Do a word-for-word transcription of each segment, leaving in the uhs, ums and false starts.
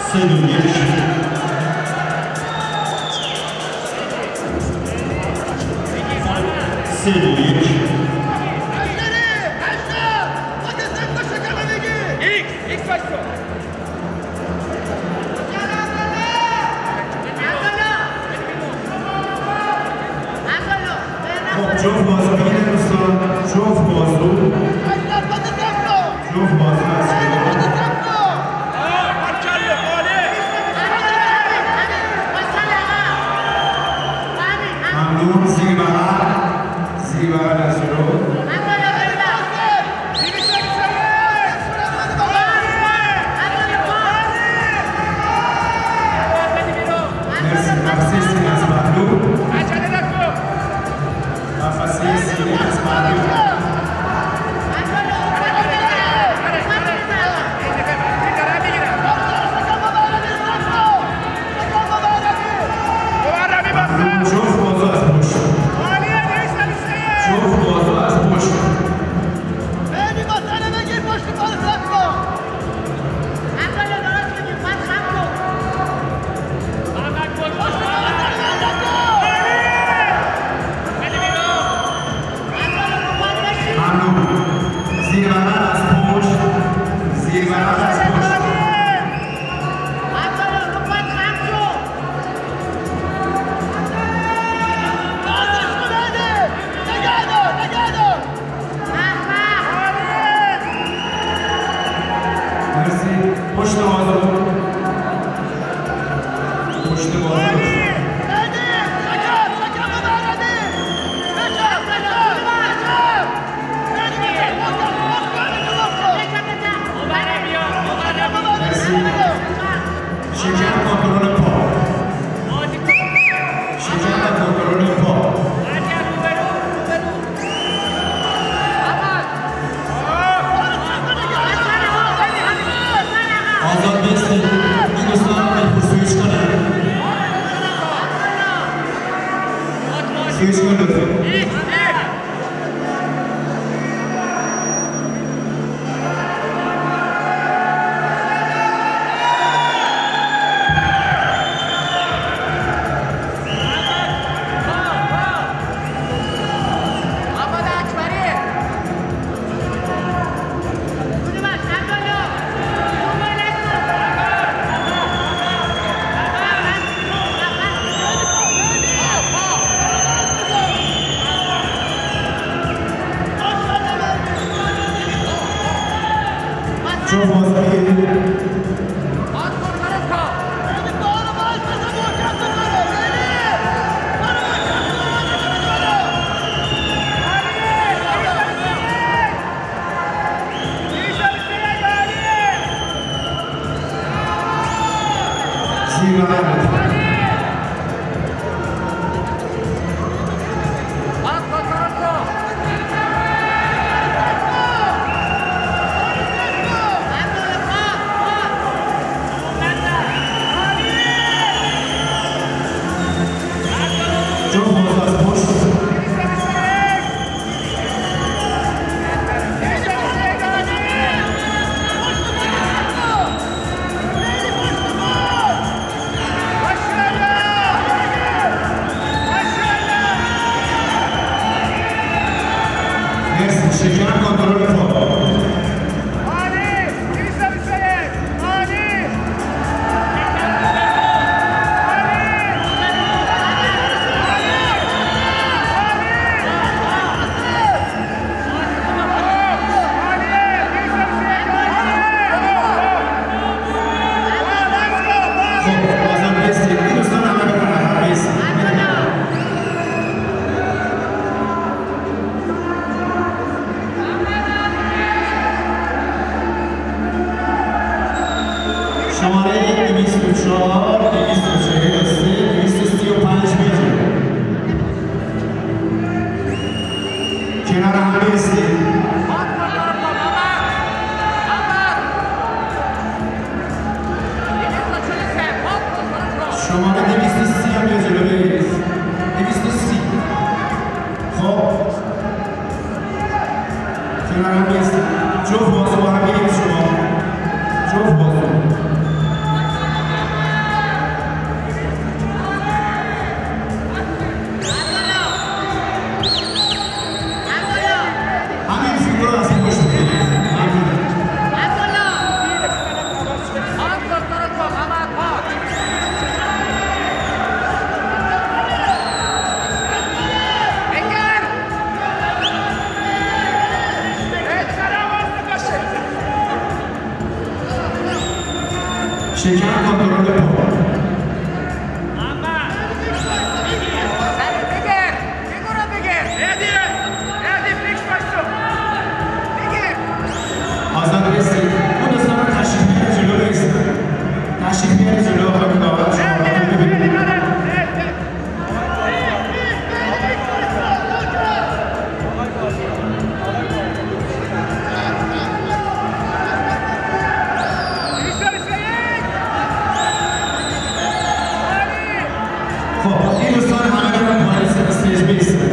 سه دو یک سه دو یک جفت بازو بگیرید دوستان جفت بازو جفت بازو هست ممنون زیر بغل زیر بغل از جلو مرسی نفسی سینه از محلوب نفسی سینه از محلوب پشت بازو پشت بازو شکم کنترل پا شکم کنترل پا آزاد بیستید این دوستان رو سویچ کنه سویچ کن لطفا جو باز بگیرید زیر بغل شکم کنترل پا عالی دیویست بیست و یک عالی خب بازم بیستید این دوستان همه بکنن هم بیستید شماره دویست و چهار، دویست و چهل و سه، دویست و سی و پنج میتر کنار هم بیستید شماره دویست و سی هم یا جلو بگیرید دویست و سی خب کنار هم بیستید جفت بازو با هم بگیرید شما جفت بازو شکم کنترل پا آزاد بسید اون دوستان رو تشریف بیاره جلو بسید تشریف بیاره جلو آقای داور شما رو ببینید خب این دوستان همه برن پایین سر استیج بیستن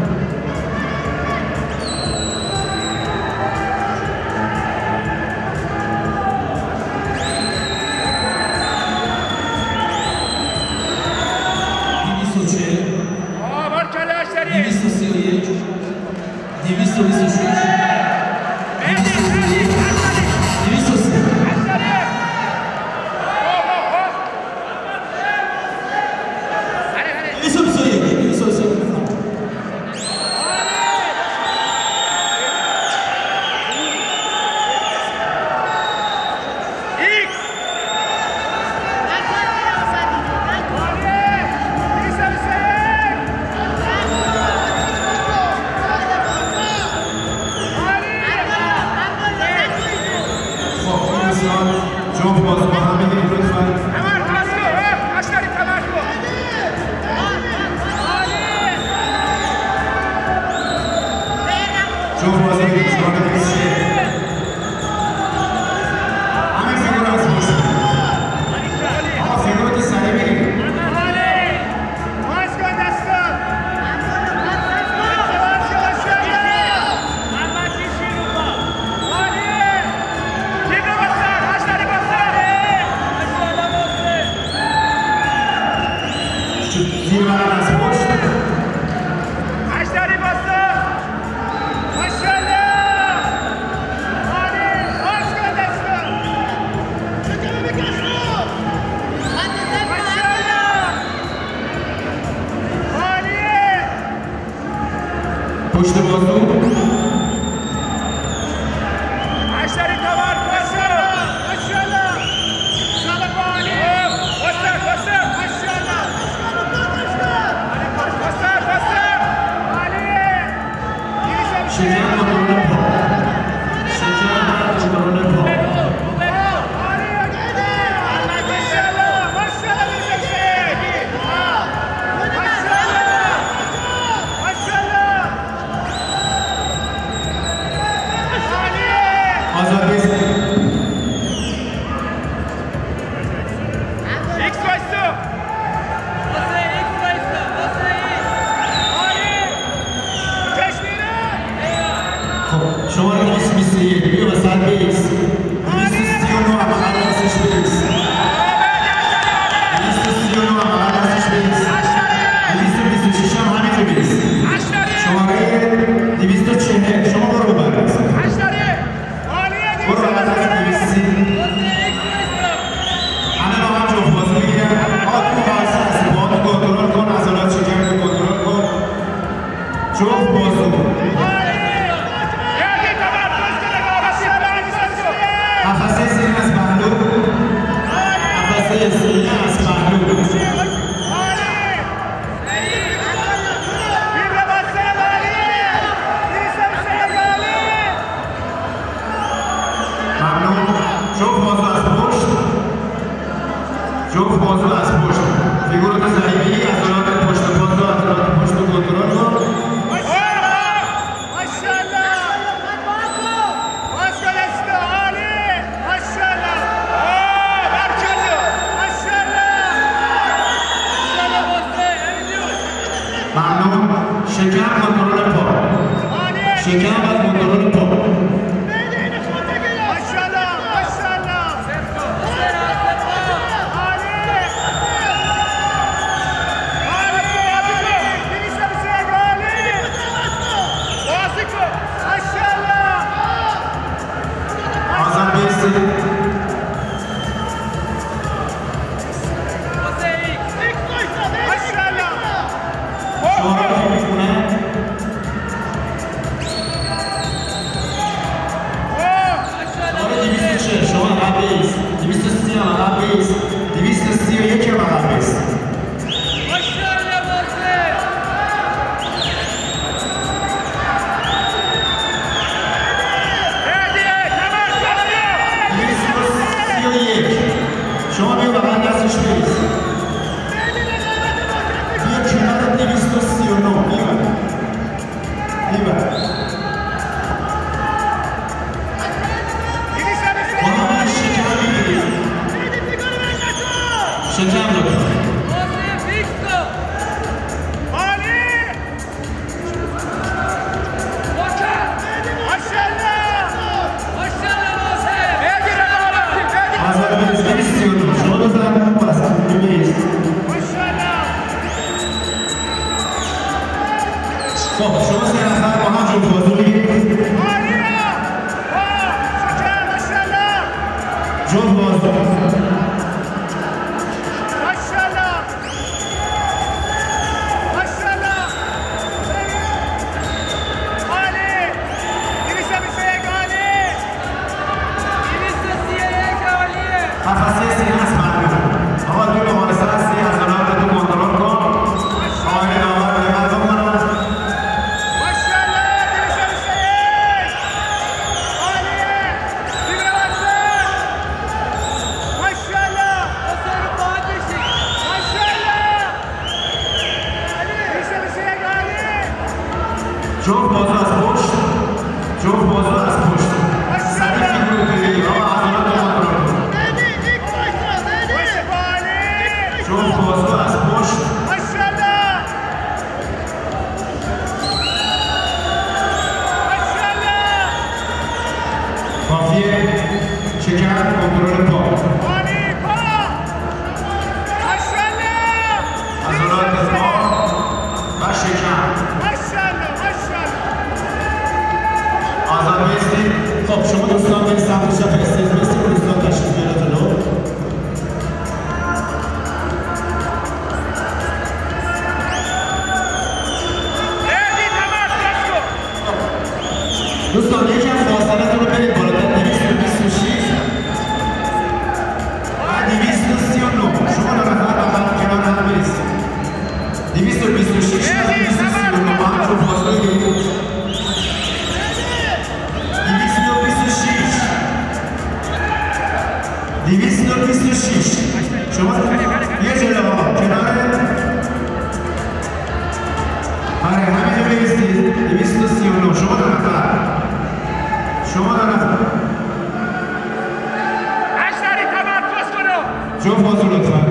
دویست و سی و یک دویست و بیست و شش دویست و سی دویست و بیست و یک دویست و بیست و یک جفت بازو با هم بگیرید لطفاً جفت بازو بگیرید شما بگیرید همه فیگور از باشید آقا فیگور تو سریع بگیرید زیر برن از پشت اشتری باستا ماشاءالله عالی باز کن دستا چطور بکشو ماشاءالله عالیه پشت بازو اشتری تمار باستا ماشاءالله سلام عالی باستا باستا ماشاءالله شکم کنترل پا شکم کنترل پا آزاد بسید شما رو دویست و بیست و یک بیا وسط بیس دویست و سی و نه هم هر دستش بیس دویست و سی و نه هم هر دستش بیس دویست و بیست و شش هم همینجا بیس شماره دویست و چهل شما برو ببر برو ببر دست دویست و سی همه با هم جفت بازی بگیرن آت تو خواهست هست با تو کنترل کن عضلات شکم رو کنترل کن جفت بازو نفسه سینه از پهلو نفسه سینه از پهلو ممنون جفت بازو از پشت جفت بازو از پشت فیگور تو ضریبی عضلات پشت پاتو عضلات پشت رو کنترل کن ممنون شکم کنترل پا شکم و کنترل پا آزاد بیستید شما رو که میکنه شما بیا بغل دستش بریز. بیا کنار دویست و سی و نه. بیا بیا با همه شکم بگیرید. شکم لطفا. خب شما سه نفر با هم جفت بازی بگیرید. جفت بازی. قفسه سینه است مردم. آقا توی مقایسه هستی از آنها رو کنترل کن. آقای نامر به مردم کنن. جفت بازو از پشت. جفت بازو از پشت. سریع فیگور بگیرید. آقا از آنها رو کنترل کن. جفت بازو از پشت. کافیه شکم کنترل پا. عضلات پا و شکم. آزاد بیستید. خب شما دوستان به سمت چپ استیج بیستید. دوستان تشریف بیارید جلو. دوستان یکم فاصله رو برید بالاتر. دویست و بیست و شش و دویست و سی و نه. شما دو نفر با هم کنار هم بریزید. دویست و بیست و شش و دویست و سی و نه با هم رو فاصله گیرید. دویست و بیست و شش دویست و بیست و شش. شما یه جلو ها کنار. آره همینجا بریزید. دویست و سی و نه. شما دو نفر. شما دو نفر. اشتری تمرکز کنو. جفت بازو لطفا.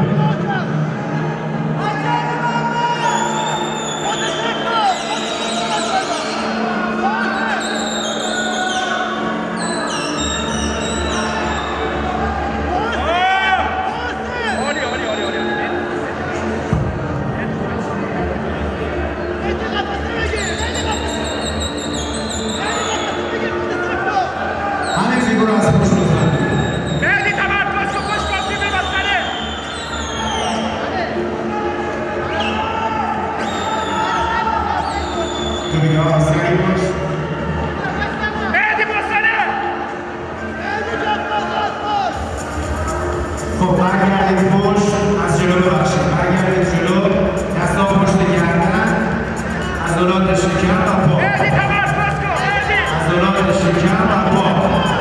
همین فیگور از پشت لطفا. مهدی تمرکز کن. پشت کافی ببستنه. تو دیگه ها سری باش. مهدی بستنه. خب برگردید پشت. از جلو ببخشید. برگردید جلو. دستا پشت گردن. عضلات شکم و پا. مهدی تمرکز کن. مهدی. عضلات شکم و پا.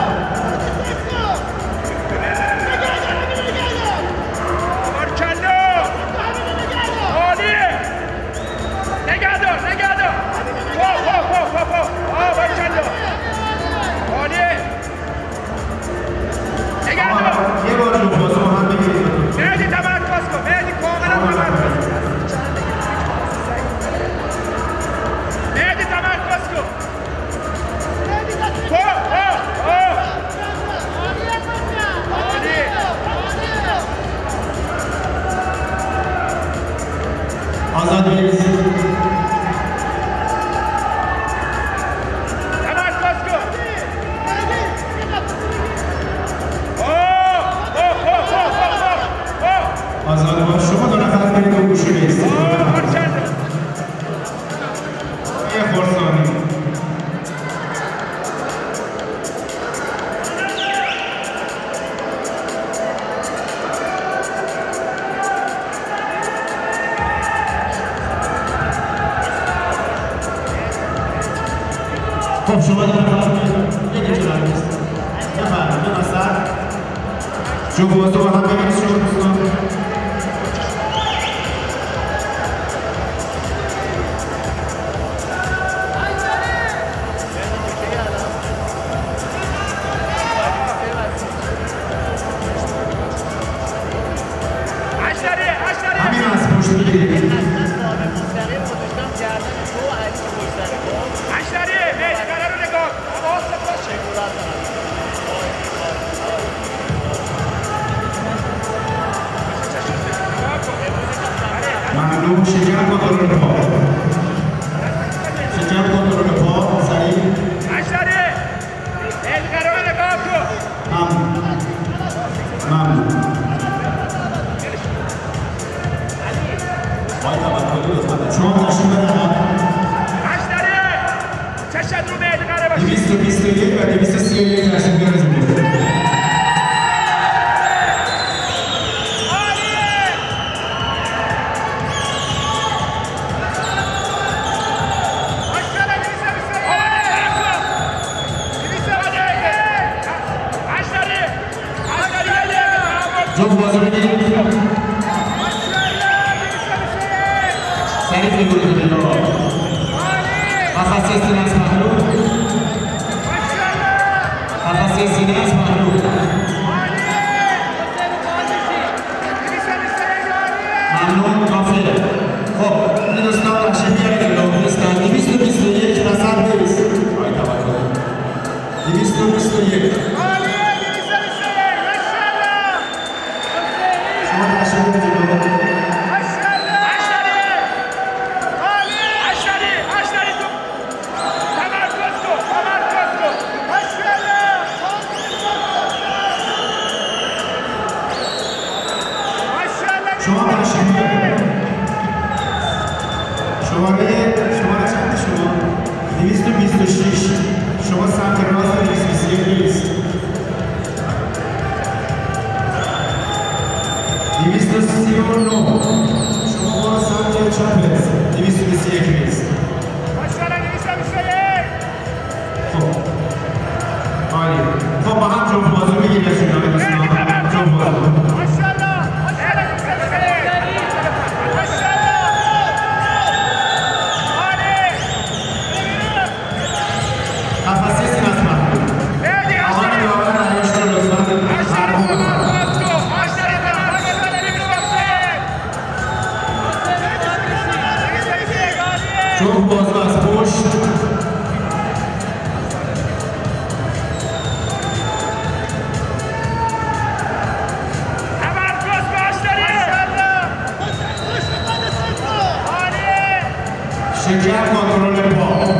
یه بار جفت بازو با هم بگیرید. مهدی تمرکز کن. مهدی کاملا تمرکز. مهدی تمرکز کن. خب خب خب. آزاد بریزید. تمرکز کن. آزاد باش. شما دو نفر برید و گوشه بیستید. یه خورسانی. خب شما دو نفر برید. یکی جلو بیستید. بفرمایید. ببستد. جفت بازی با هم ببینید شما دوستان. همین از پشت بگیرید. ممنون. شکر کنترل پا. شکر کنترل پا. سریع. ممنون. ممنون. شما تشریف ببرید. دویست و بیست و یک و دویست و سی و یک تشریف بیارید. جفت بازی بگیرید. سریع فیگور کنید. قفسه سینه از محلول. قفسه سینه از محلول. ممنون. کافیه. خب این دوستان تشریف بیارید جلو. دوستان دویست و بیست و یک رسد نیست. آی توکل. دویست و بیست و یک. شما تشریف بیارید جلو. شما تشریف بیارید. شماره شماره چند شما؟ دویست و بیست و شش. شما سمت راست دویست و بیست و یک نیست. دویست و سی و نه. شما برو سمت چپ دویست و بیست و یک نیست. خب عالی. خب با هم جفت بازی بگیرید شما دوستان. جفت بازی. جفت بازی از پشت. شکر کنترل پا.